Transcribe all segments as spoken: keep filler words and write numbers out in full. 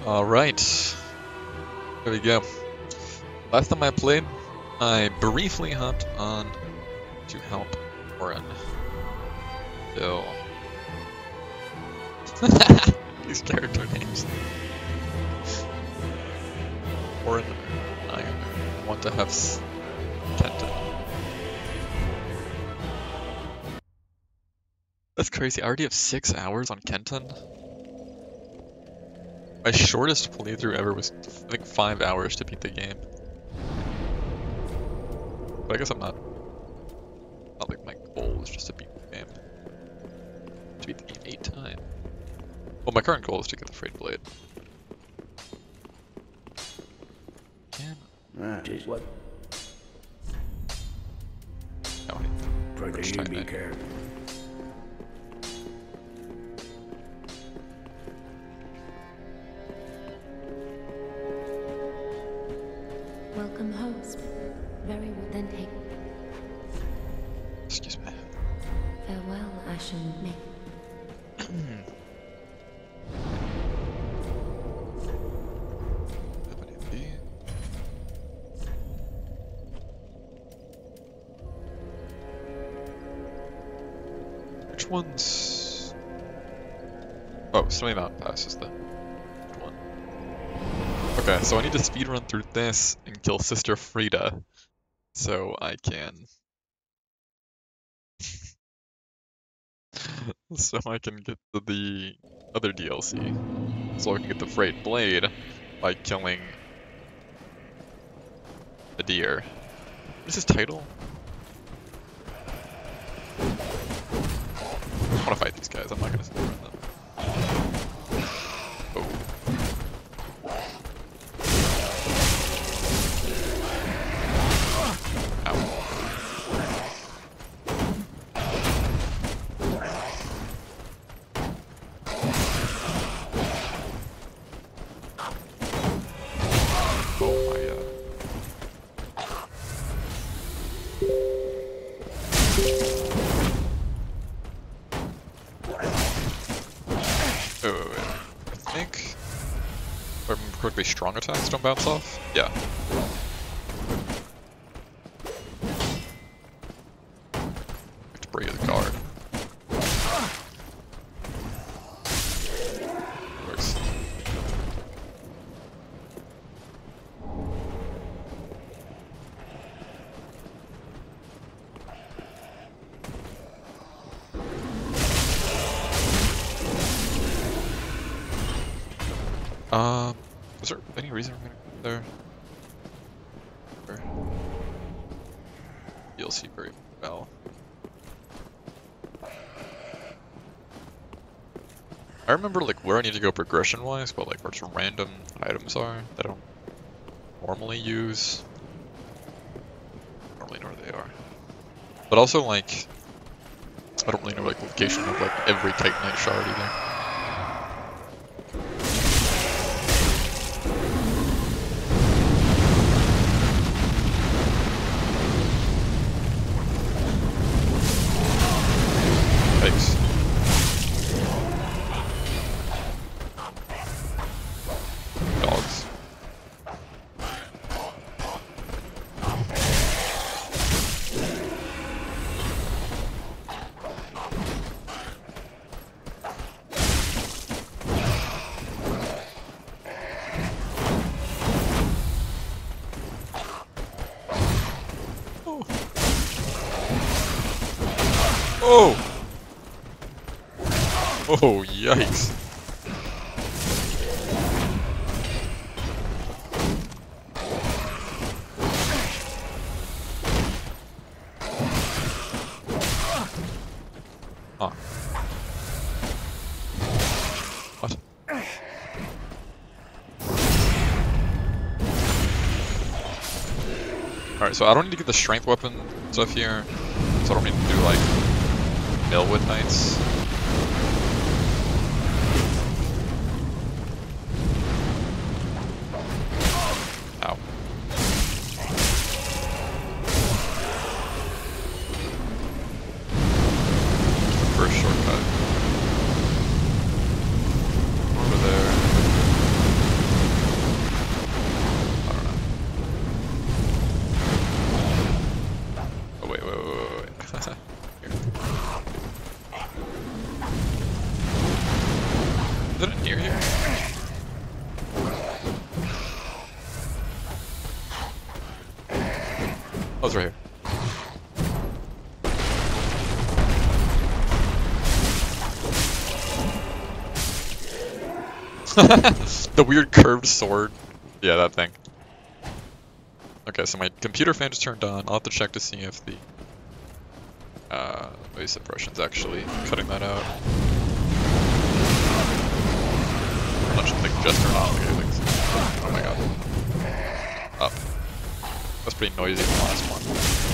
Alright, there we go. Last time I played, I briefly hopped on to help Orin. So... these character names. Orin, I want to have S Kenton. That's crazy, I already have six hours on Kenton? My shortest playthrough ever was, I think, five hours to beat the game. But I guess I'm not... Not like my goal is just to beat the game. To beat the game eight times. Well, my current goal is to get the Frayed Blade. Can... Ah, just what? No, I Try Which to time be it? careful. Welcome, host. Very well, then take Excuse me. farewell, Ashen Nick. Which one's... Oh, Snowy Mountain Pass is the good one. Okay, so I need to speedrun through this and kill Sister Frida, so I can... so I can get to the other D L C. So I can get the Frayed Blade by killing a deer. What is his title? I want to fight these guys, I'm not gonna speedrun them. Oh. Ow. Oh my god. Oh, wait, wait. I think, if I remember correctly, strong attacks don't bounce off? Yeah. Have to break his guard. Works. Um, is there any reason we're gonna go there? Or D L C very well. I remember like where I need to go progression wise, but like where some random items are that I don't normally use. I don't really know where they are. But also like I don't really know like the location of like every Titanite shard either. Thanks. Dogs. Oh. Oh! Oh, yikes. Huh. What? Alright, so I don't need to get the strength weapon stuff here, so I don't need to do like Millwood Knights. Ow. First shortcut. Over there. Is it near here? Oh, it's right here. The weird curved sword. Yeah, that thing. Okay, so my computer fan just turned on. I'll have to check to see if the uh, noise suppression's actually cutting that out. Not just like just turned on. Like, like, oh my god. Up. That's pretty noisy in the last one.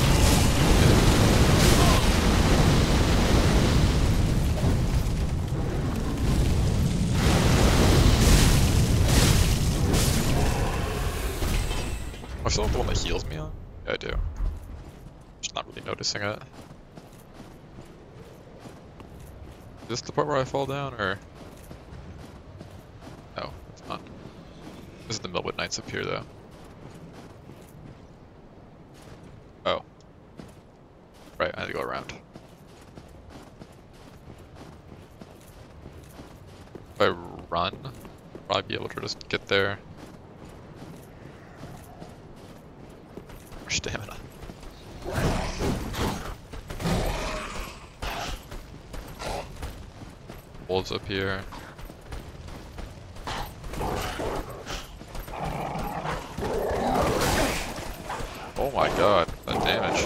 I still have the one that heals me on? Yeah, I do. Just not really noticing it. Is this the part where I fall down, or? No, it's not. This is the Millwood Knights up here, though. Oh. Right, I had to go around. If I run, I'll probably be able to just get there. Stamina. Wolves up here. Oh my god, that damage.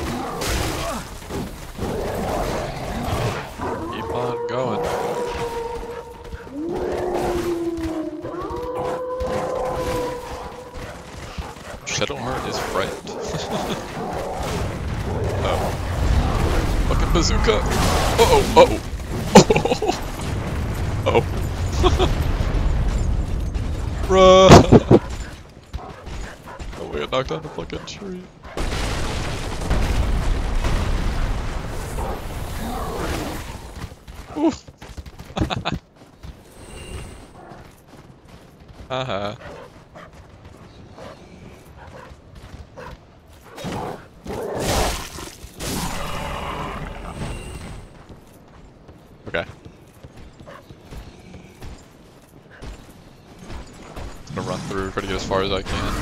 Keep on going. Shadowheart is frightened. Oh. Fucking bazooka! Uh-oh, uh-oh! Oh. Bruh! Oh, we got knocked down the fucking tree. Oof! Haha. Okay. I'm gonna run through, try to get as far as I can.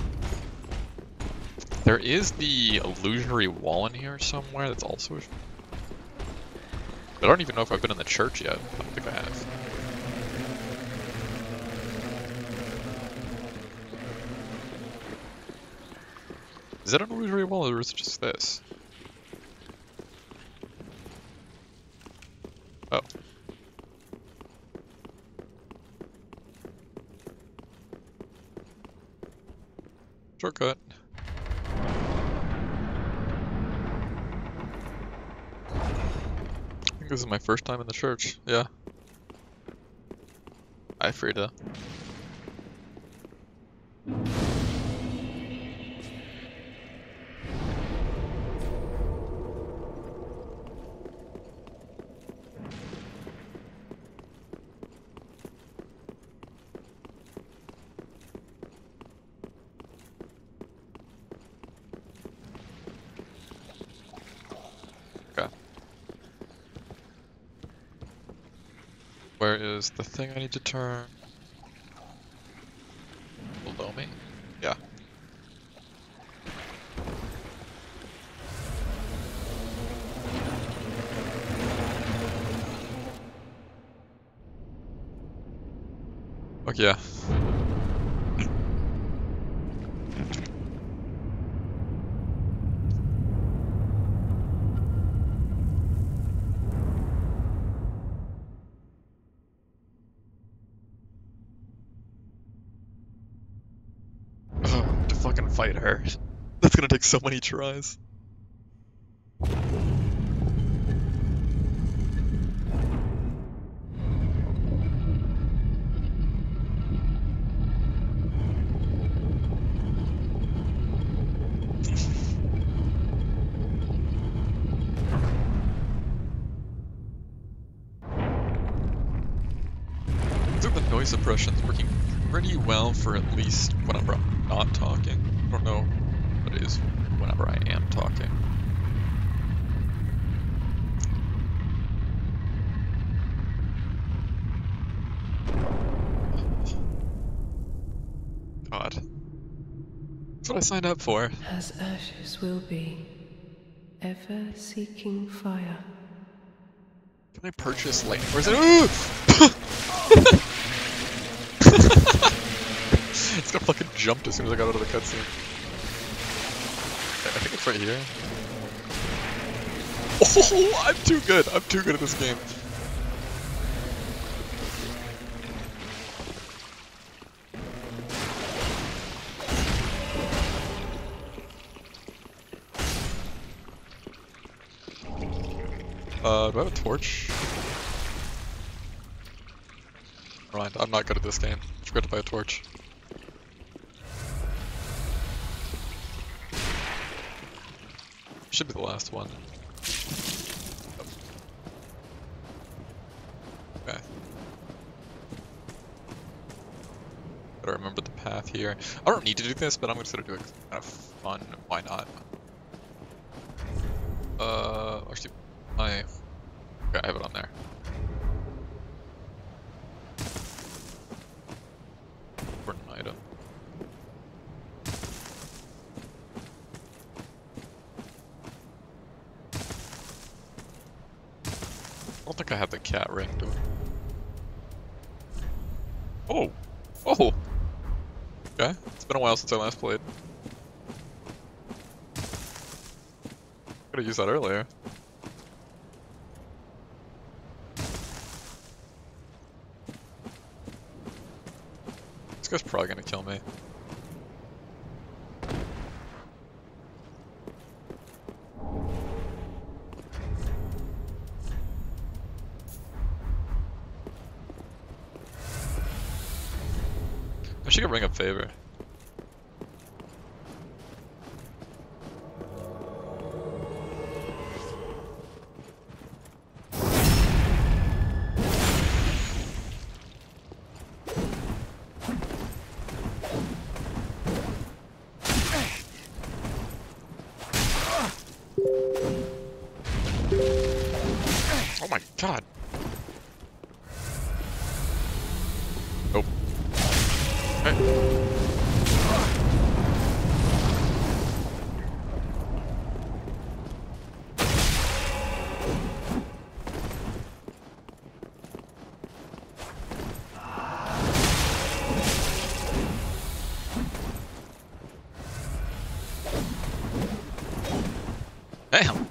There is the illusory wall in here somewhere that's also... I don't even know if I've been in the church yet. I don't think I have. Is that an illusory wall, or is it just this? Oh. Shortcut. I think this is my first time in the church. Yeah. Hi, Frida. Where is the thing I need to turn? Below me? Yeah. Okay, yeah. Fucking fight her. That's gonna take so many tries. I think the noise suppression's working pretty well for at least whenever I'm not talking. I don't know what it is whenever I am talking. God. That's what I signed up for. As ashes will be, ever seeking fire. Can I purchase lightning? Where's it? Ooh! It's gonna fucking jumped as soon as I got out of the cutscene. I think it's right here. Oh, I'm too good. I'm too good at this game. Uh, do I have a torch? Never mind, I'm not good at this game. I forgot to buy a torch. Should be the last one. Okay. Gotta remember the path here. I don't need to do this, but I'm just gonna do it 'cause it's kind of fun. Why not? Uh, actually, my... Okay, I have it on there. Important item. I don't think I have the cat ring, do I? Oh! Oh! Okay, it's been a while since I last played. Could've used that earlier. This guy's probably gonna kill me. I should get Ring of Favor. Oh my god! Nope. Hey. Damn!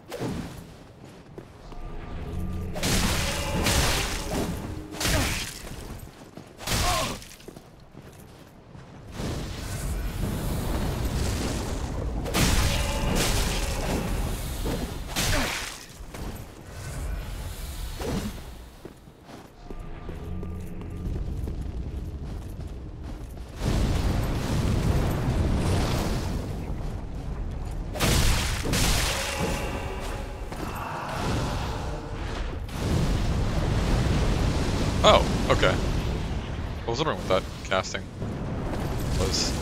Oh, okay. I was wondering what that casting was.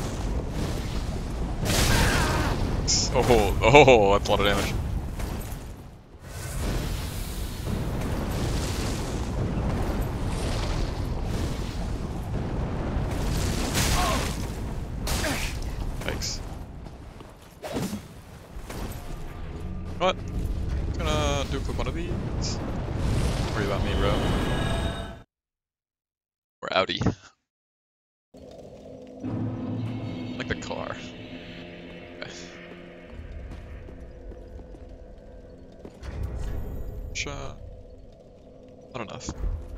Oh, oh, that's a lot of damage. Thanks. What? I'm gonna do a quick one of these. Don't worry about me, bro. We're outie. Like the car. Okay. Shot. Not enough.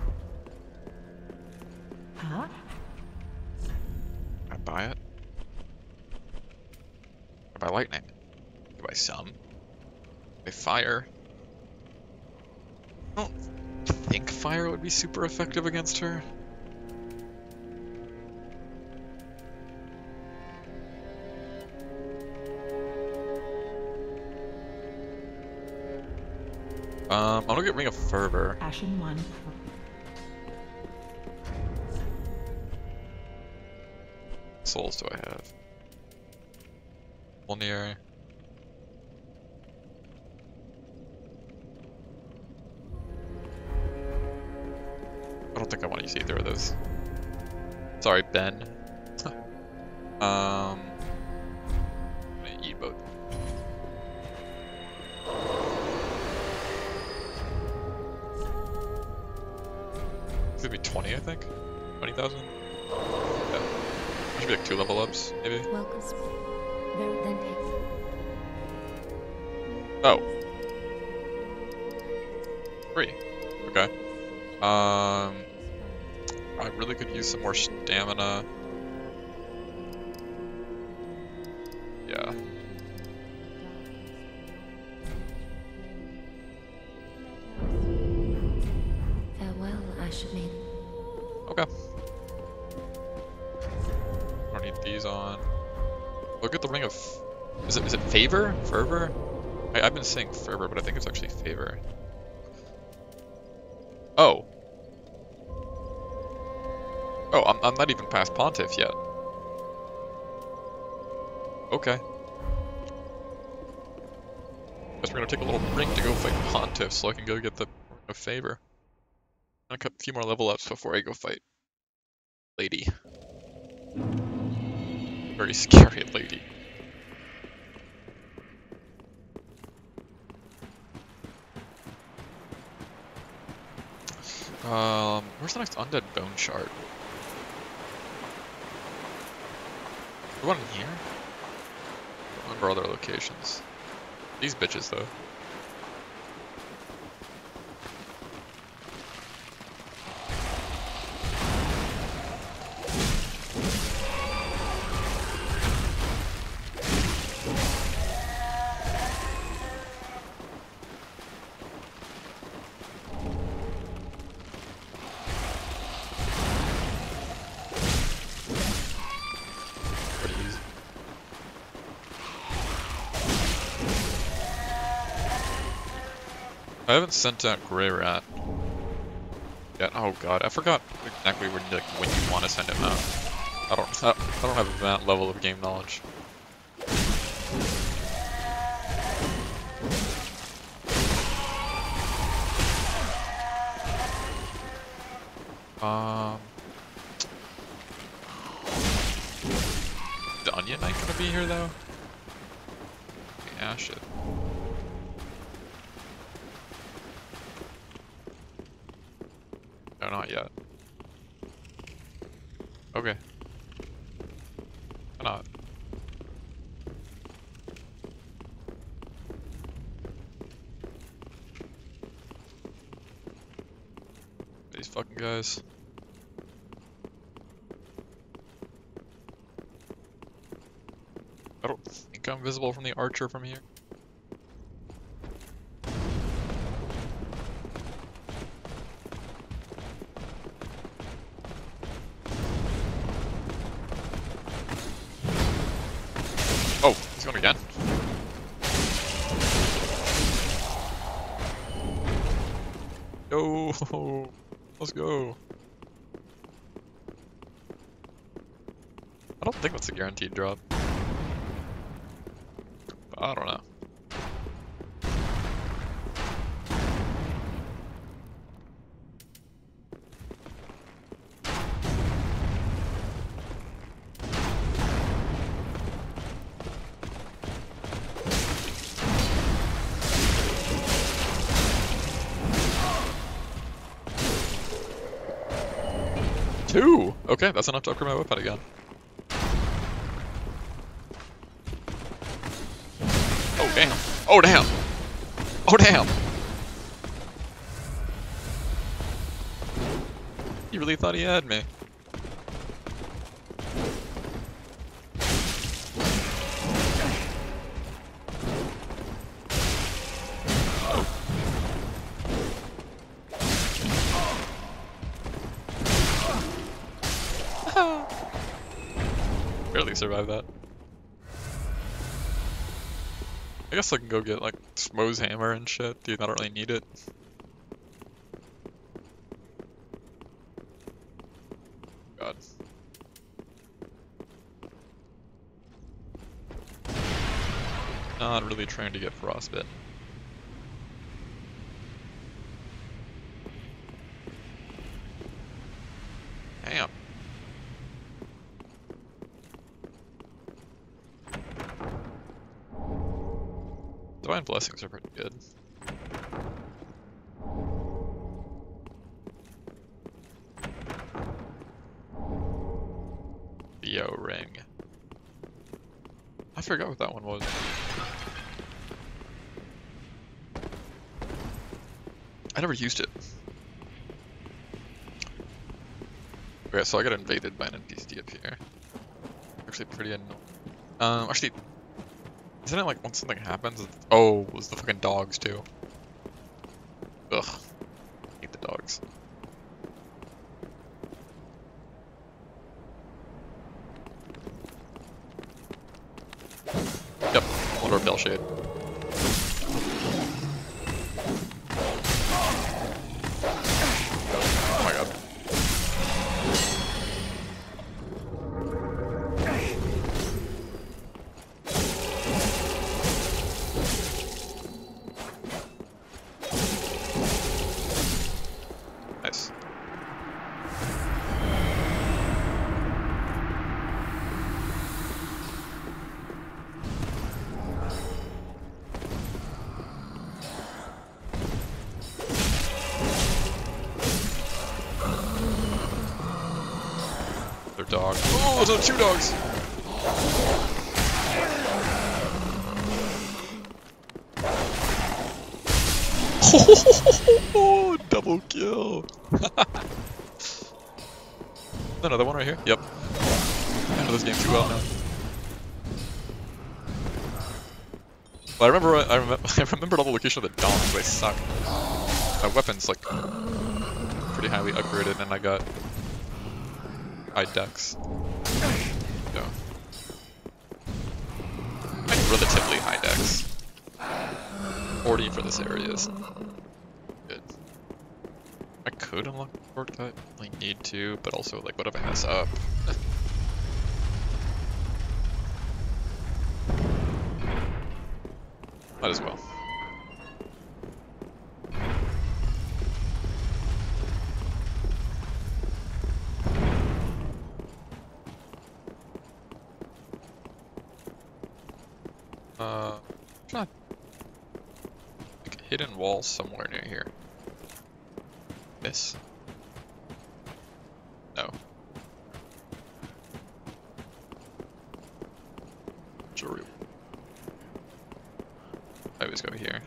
Huh? Can I buy it? Can I buy lightning? Can I buy some? Can I buy fire? I don't think fire would be super effective against her. Um, I'm gonna get Ring of Fervor. Ashen one. What souls do I have? Volnir. I don't think I want to use either of those. Sorry, Ben. um, I'm gonna eat both. It's gonna be twenty, I think. Twenty thousand. Yeah. There should be like two level ups, maybe. Welcome. Very then take. Oh. Three. Okay. Um, I really could use some more stamina. Yeah. Farewell, Asher Maiden. Okay. Don't need these on. Look at the ring of. Is it is it favor? Fervor? I, I've been saying fervor, but I think it's actually favor. Oh. Oh, I'm I'm not even past Pontiff yet. Okay. Guess we're gonna take a little break to go fight Pontiff so I can go get the ring of favor. I'm gonna cut a few more level ups before I go fight Lady. Very scary lady. Um, where's the next undead bone shard? The one in here? I don't remember other locations. These bitches though. I haven't sent out Grey Rat yet. Oh god, I forgot exactly when, like, when you want to send him out. I don't, I don't have that level of game knowledge. Um, the Onion Knight gonna be here though? Yeah, shit. No, not yet. Okay. Why not? These fucking guys. I don't think I'm visible from the archer from here. Oh, he's going again. Yo, let's go. I don't think that's a guaranteed drop. But I don't know. Two! Okay, that's enough to upgrade my weapon again. Oh damn. Oh damn! Oh damn! He really thought he had me. Barely survived that. I guess I can go get like Smo's hammer and shit. Dude, I don't really need it. God. Not really trying to get frostbitten. Damn. Divine Blessings are pretty good. Theo Ring. I forgot what that one was. I never used it. Okay, so I got invaded by an N P C up here. Actually pretty annoying. Um, actually, isn't it like once something happens? Oh, it was the fucking dogs too. Ugh. Hate the dogs. Yep, Lord of Bellshade. Oh my god. Nice. Their dog. Oh, those are two dogs! Oh, double kill! Another one right here? Yep. I know this game too well now. Well, I remember, I remember, I remembered all the location of the dogs. They suck. My weapon's like pretty highly upgraded, and I got high dex. So, like relatively high dex. forty for this area is good. I could unlock the shortcut. I need to, but also like, what if I mess up? Might as well. Uh, not like a hidden wall somewhere near here. This? No. Jewelry. I always go here.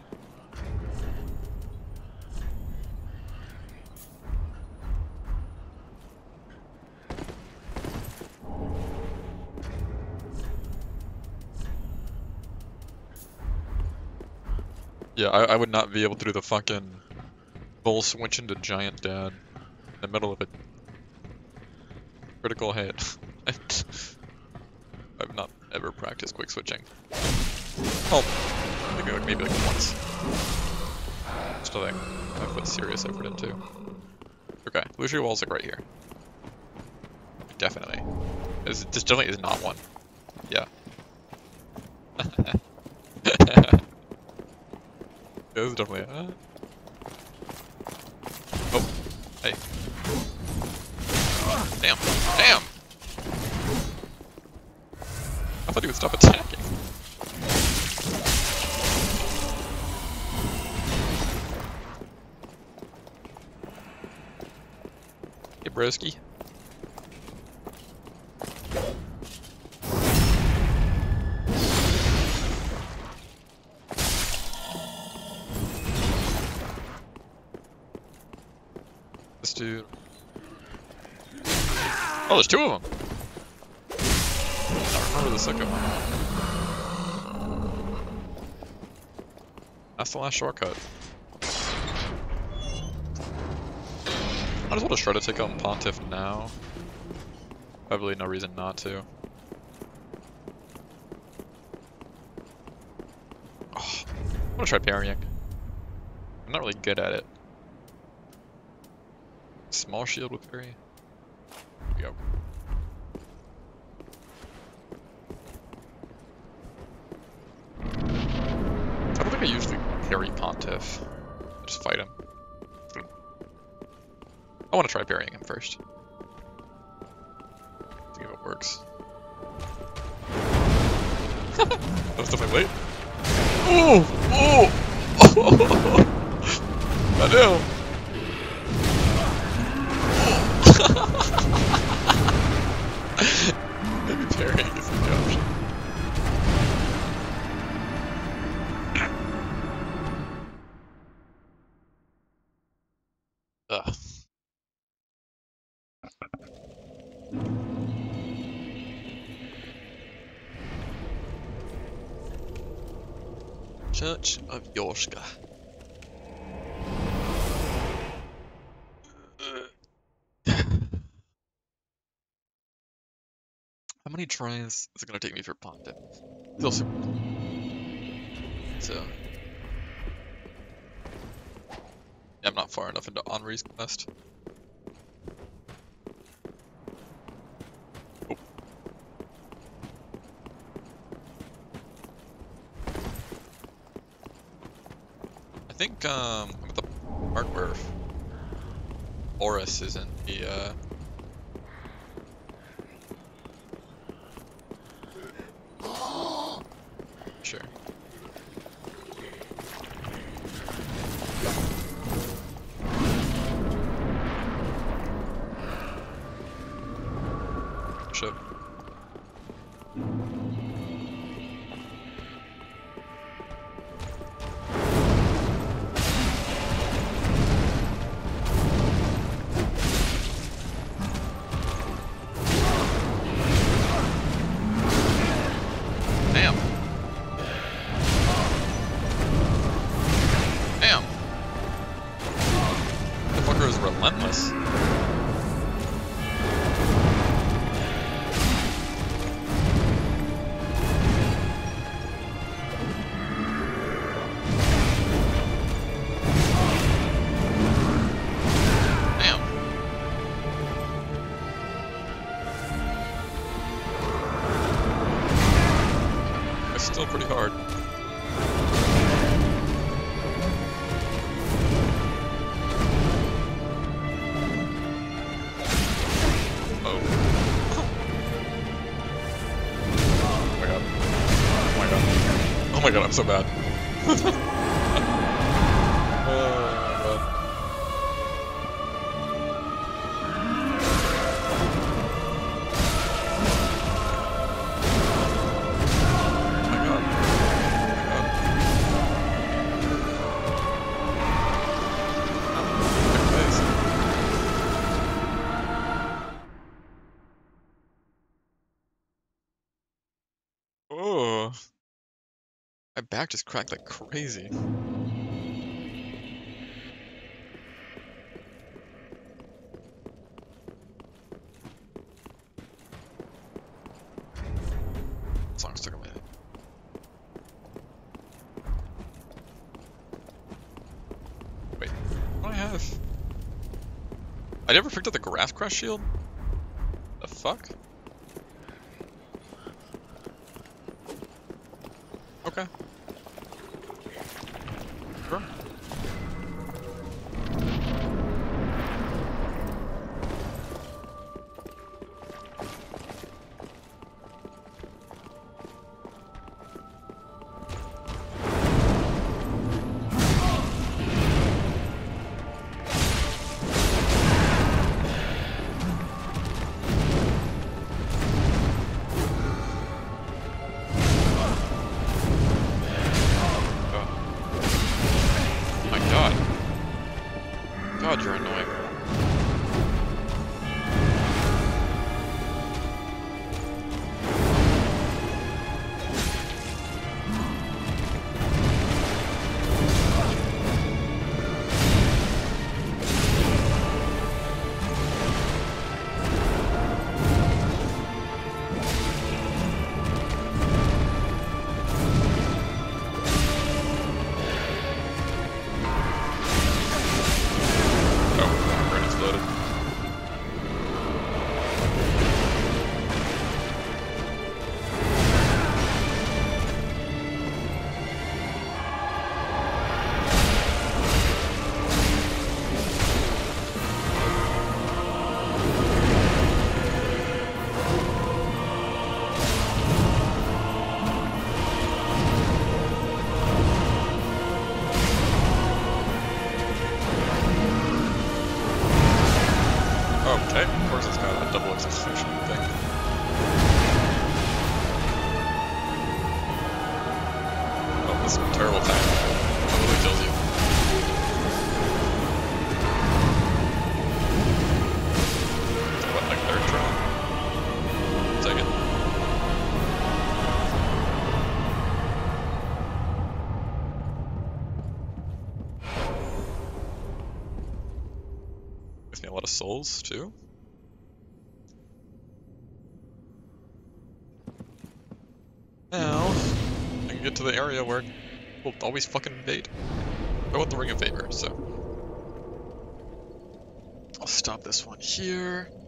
Yeah, I, I would not be able to do the fucking bull switch into Giant Dad in the middle of a critical hit. I've not ever practiced quick switching. Oh, maybe like, maybe like once. Still like I put serious effort into. Okay, Lucio Wall's like right here. Definitely. This, this definitely is not one. Yeah. This is definitely uh... Oh, hey. Damn. Damn! I thought he would stop attacking. Hey, broski. This dude. Oh, there's two of them. I don't remember the second one. That's the last shortcut. Might as well just try to take on Pontiff now. Probably no reason not to. Oh, I'm gonna try parrying. I'm not really good at it. Small shield with parry. Here we go. I don't think I usually parry Pontiff. I just fight him. I want to try parrying him first. See if it works. That was definitely late. Oh! Oh! Goddamn! Maybe parrying is the option. Ugh. Church of Yorshka. How many tries is it gonna take me for Pontiff? Still super. So. Yeah, I'm not far enough into Henri's quest. Oh. I think um, I'm at the part where Horus is in the uh, sure. Should. Damn. Damn. The fucker is relentless. Still pretty hard. Oh. Oh my god. Oh my god. Oh my god, I'm so bad. Oh my god. Oh, my back just cracked like crazy. Song's took a minute. Wait, what do I have? I never picked up the Grass Crush shield? The fuck? Okay. Sure. execution thing. Oh, this terrible time. Totally kills you. What, like third try? Take it. Gives me a lot of souls, too. Now, I can get to the area where we'll always fucking invade. I want the Ring of Favor, so... I'll stop this one here.